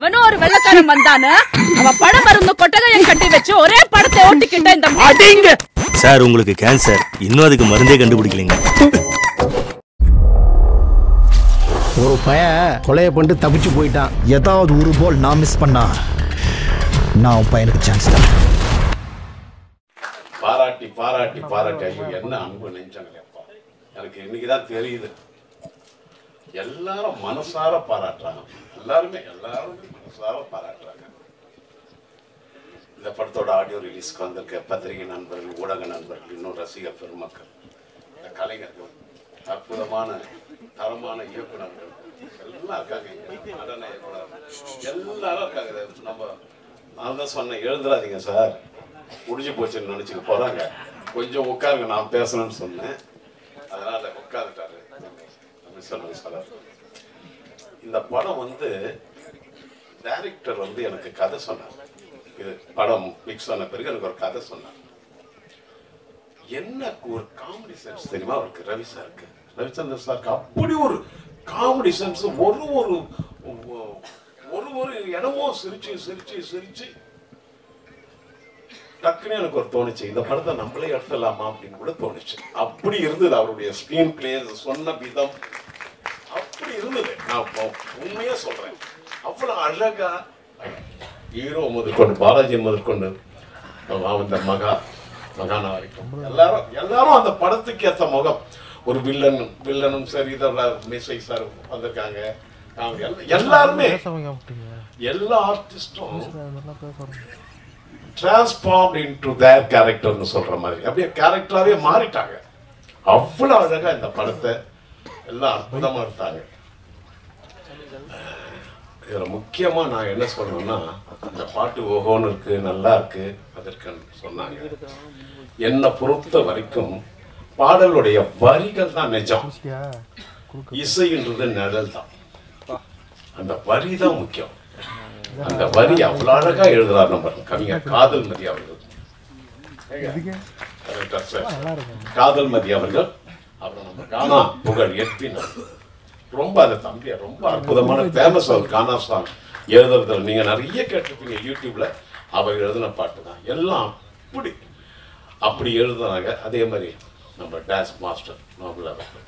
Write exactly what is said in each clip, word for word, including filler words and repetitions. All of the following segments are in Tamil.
அவனும் ஒரு வெள்ளக்காரன் வந்தானு அவன் படம் மருந்து கொட்டகையை கட்டி வச்சு ஒரே படத்தை ஓட்டிக்கிட்ட இந்த மாட்டிங்க. சார் உங்களுக்கு கேன்சர், இன்னும் அதுக்கு மருந்தே கண்டுபிடிக்கலங்க. ஒரு பையன் கொலையை பண்ணிட்டு தப்பிச்சு போயிட்டான். ஏதாவது ஒரு போல் நான் மிஸ் பண்ணா நான் உன் பையனுக்கு சான்ஸ் தான். பாராட்டி பாராட்டி பாராட்டி ஐயோ என்ன அன்பு நெஞ்சாங்க. எனக்கு இன்னைக்குதான் தெரியுது, எல்லாரும் மனசார பாராட்டுறாங்க. எல்லாருமே எல்லாருமே மனசார பாராட்டுறாங்க. இந்த படத்தோட ஆடியோ ரிலீஸ்க்கு வந்திருக்க பத்திரிகை நண்பர்கள், ஊடக நண்பர்கள், இன்னும் ரசிக பெருமக்கள், இந்த கலைஞர்கள், அற்புதமான தரமான இயக்குநர்கள் எல்லாம் இருக்காங்க. நடன இயக்குனர் எல்லாரும் இருக்காங்க. நம்ம நான் தான் சொன்னேன், எழுதுறாதீங்க சார் முடிஞ்சு போச்சுன்னு நினைச்சுக்க போறாங்க, கொஞ்சம் உட்காருங்க நான் பேசணும்னு சொன்னேன். அதனால உட்காந்துட்டாரு சொல்லுங்க சார். இந்த படம் வந்து டைரக்டர் வந்து எனக்கு கதை சொன்னார். இது படம் மிக்ஸ் ஆன பிறகு எனக்கு ஒரு கதை சொன்னார். என்ன ஒரு காமெடி சென்ஸ் தெரியுமா அவருக்கு, ரவி சாருக்கு, ரவிச்சந்திரன் சாருக்கு அப்படி ஒரு காமெடி சென்ஸ். ஒரு ஒரு ஒரு ஒரு இடமும் சிரிச்சு சிரிச்சு சிரிச்சு டக்குன்னு எனக்கு ஒரு தோணுச்சு, இந்த படத்தை நம்மளே எடுத்துடலாமா அப்படின்னு கூட தோணுச்சு. அப்படி இருந்தது அவருடைய ஸ்கிரீன் பிளே, சொன்ன விதம் அப்படி இருந்தது. நான் உண்மையா சொல்றேன், அவ்வளவு அழகா ஹீரோ முதற்கொண்டு பாலாஜி முதற்கொண்டு அந்த மகா மகானா வரைக்கும் எல்லாரும் எல்லாரும் அந்த படத்துக்கு ஏற்ற முகம். ஒரு வில்லன் வில்லனும் சரி, இதெல்லாம் மிஸ்ஸை சார் வந்திருக்காங்க. எல்லாருமே எல்லா ஆர்டிஸ்டும் டிரான்ஸ்ஃபார்ம்ட் இன்டு தேர் கேரக்டர்னு சொல்ற மாதிரி அப்படியே கேரக்டராகவே மாறிட்டாங்க. அவ்வளவு அழகா இந்த படத்தை எல்லாம் அற்புதமா எடுத்தாங்க. இதுல முக்கியமா நான் என்ன சொல்லணும்னா, இந்த பாட்டு ஓஹோன்னு இருக்கு, நல்லா இருக்கு, அதற்கு சொன்னாங்க. என்னை பொறுத்த வரைக்கும் பாடலுடைய வரிகள் தான் நிஜம், இசைன்றது நிழல் தான். அந்த வரி தான் முக்கியம். அந்த வரி அவ்வளவு அழகா எழுதுறாரு நம்ம கவிஞர் காதல் மதி அவர்கள். காதல் மதி அவர்கள் அப்புறம் நம்ம கானா புகழ் எட்டினார். ரொம்ப அந்த தம்பியா ரொம்ப அற்புதமான ஃபேமஸ் அவர் கானா சாங் எழுதுறதுல நீங்க நிறைய கேட்டிருப்பீங்க யூடியூப்ல. அவர் எழுதின பாட்டு தான் எல்லாம் அப்படி அப்படி எழுதுனாங்க. அதே மாதிரி நம்ம டான்ஸ் மாஸ்டர் நோபல் அவர்கள்.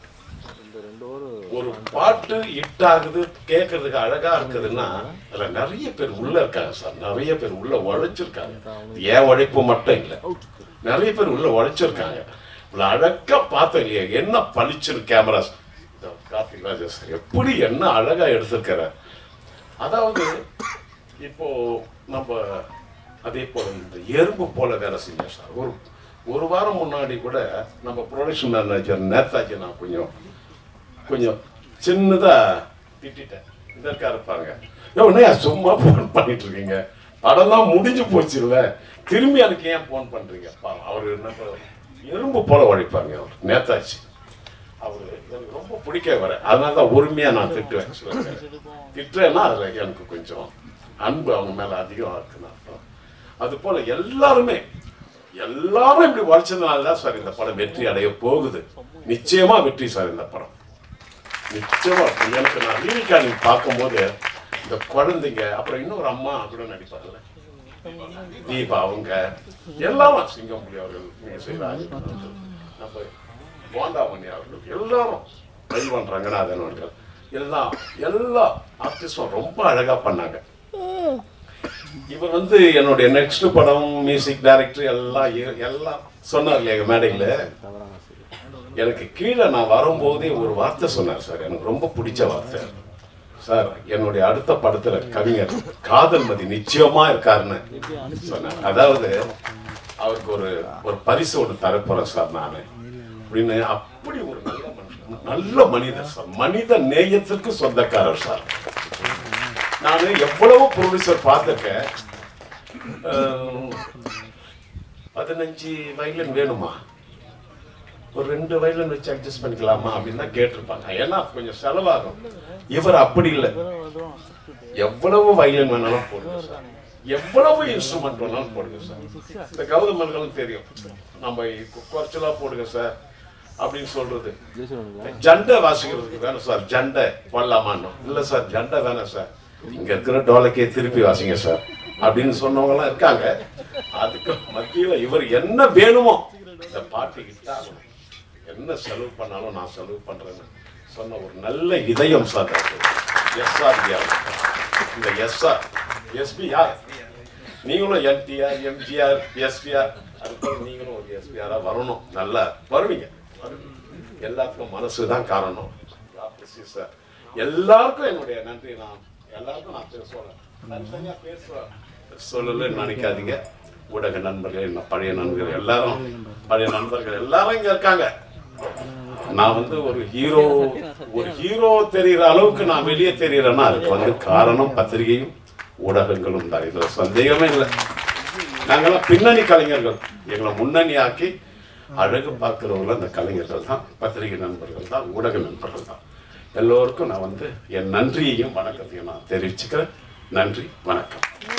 ஒரு பாட்டு ஹிட் ஆகுது, கேட்கறதுக்கு அழகா இருக்குதுன்னா அதுல நிறைய பேர் உள்ள இருக்காங்க சார். நிறைய பேர் உள்ள உழைச்சிருக்காங்க. ஏன் உழைப்பு மட்டும் இல்லை, நிறைய பேர் உள்ள உழைச்சிருக்காங்க. அழகா பார்த்தோம் இல்லையா, என்ன பளிச்சுன்னு கேமரா கார்த்திக் ராஜா சார் எப்படி என்ன அழகா எடுத்திருக்கிற. அதாவது இப்போ நம்ம அதே போல இந்த எறும்பு போல வேலை செஞ்சோம் சார். ஒரு ஒரு வாரம் முன்னாடி கூட நம்ம ப்ரொடக்ஷன் மேனேஜர் நேதாஜி நான் கொஞ்சம் கொஞ்சம் சின்னதா திட்டேன். இதற்கா இருப்பாங்க, உடனே சும்மா போன் பண்ணிட்டு இருக்கீங்க, படம் தான் முடிஞ்சு போச்சு இல்ல, திரும்பி அதுக்கு ஏன் போன் பண்றீங்க. அவரு என்ன எறும்பு போல உழைப்பாங்க அவர் நேதாஜி. அவரு எனக்கு ரொம்ப பிடிக்க வர, அதனாலதான் உரிமையா நான் திட்டுவேன். திட்டுறேன்னா அதுல எனக்கு கொஞ்சம் அன்பு அவங்க மேல அதிகம் இருக்குன்னு அர்த்தம். அது போல எல்லாருமே எல்லாரும் இப்படி உழைச்சதுனாலதான் சார் இந்த படம் வெற்றி அடைய போகுது. நிச்சயமா வெற்றி சார் இந்த படம், நிச்சயமா. எனக்கு நான் ரீவிகா நீங்க பார்க்கும்போது இந்த குழந்தைங்க, அப்புறம் இன்னொரு அம்மா கூட நடிப்பாங்கல்ல தீபா, அவங்க எல்லாரும் சிங்கம்புலி அவர்கள், மிகசைராஜ், நம்ம போண்டாமணி அவர்கள் எல்லாரும் ட்ரை பண்றாங்கன்னா அதனவர்கள் எல்லாம் எல்லா ஆர்டிஸ்டும் ரொம்ப அழகா பண்ணாங்க. இவர் வந்து என்னுடைய நெக்ஸ்ட் படம் மியூசிக் டைரக்டர் எல்லாம் எல்லாம் சொன்னார் இல்லையா மேடையில். எனக்கு கீழே நான் வரும்போதே ஒரு வார்த்தை சொன்னார் சார், எனக்கு ரொம்ப பிடிச்ச வார்த்தை சார். என்னுடைய அடுத்த படத்துல கவிஞர் காதல் மதி நிச்சயமா இருக்காருன்னு சொன்னார். அதாவது அவருக்கு ஒரு ஒரு பரிசு ஒன்று தரப்போறேன் சார் நானு அப்படின்னு. அப்படி ஒரு நல்ல மனுஷன், நல்ல மனிதர் சார், மனித நேயத்திற்கு சொந்தக்காரர் சார். நானு எவ்வளவு ப்ரொடியூசர் பார்த்திருக்கேன். பதினஞ்சு வயலின் வேணுமா, ஒரு ரெண்டு வயலின் வச்சு அட்ஜஸ்ட் பண்ணிக்கலாமா அப்படின்னு தான் கேட்டிருப்பாங்க. ஏன்னா கொஞ்சம் செலவாகும். இவர் அப்படி இல்லை, எவ்வளவு வயலின் வேணாலும் போடுங்க சார், எவ்வளவு இன்ஸ்ட்ருமெண்ட் வேணாலும் போடுங்க சார். இந்த கௌதமர்களும் தெரியும், நம்ம குறைச்சலா போடுங்க சார் அப்படின்னு சொல்றது. ஜண்டை வாசிக்கிறதுக்கு வேணும் சார், ஜண்டை போடலாமான்னு இல்லை சார், ஜண்டை வேணாம் சார், இங்க இருக்கிற டோலக்கே திருப்பி வாசிங்க சார் அப்படின்னு சொன்னவங்க எல்லாம் இருக்காங்க. அதுக்கு மத்தியில இவர் என்ன வேணுமோ இந்த பாட்டு கிட்டா என்ன செலவு பண்ணாலும் நான் செலவு பண்றேன்னு சொன்ன ஒரு நல்ல இதயம் சார். எஸ்ஆர் இந்த எஸ்ஆர் எஸ்பி யார்? நீங்களும் என்டிஆர் எம்ஜிஆர் எஸ்பிஆர் அதுக்கப்புறம் நீங்களும் ஒரு எஸ்பிஆரா வரணும். நல்லா வருவீங்க. எல்லாத்துக்கும் மனசுதான் காரணம். சார் எல்லாருக்கும் என்னுடைய நன்றி. நான் எல்லாருக்கும் நான் பேசுவேன், தனித்தனியா பேசுவேன், சொல்லலன்னு நினைக்காதீங்க. ஊடக நண்பர்கள், பழைய நண்பர்கள் எல்லாரும், பழைய நண்பர்கள் எல்லாரும் இங்க இருக்காங்க. நான் வந்து ஒரு ஹீரோ ஒரு ஹீரோ தெரிகிற அளவுக்கு நான் வெளியே தெரிகிறேன்னா அதுக்கு வந்து காரணம் பத்திரிகையும் ஊடகங்களும் தான். இதுல சந்தேகமே இல்லை. நாங்கெல்லாம் பின்னணி கலைஞர்கள். எங்களை முன்னணி ஆக்கி அழகு பார்க்கிறவங்க அந்த கலைஞர்கள் தான், பத்திரிகை நண்பர்கள் தான், ஊடக நண்பர்கள் தான். எல்லோருக்கும் நான் வந்து என் நன்றியையும் வணக்கத்தையும் நான் தெரிவிச்சுக்கிறேன். நன்றி, வணக்கம்.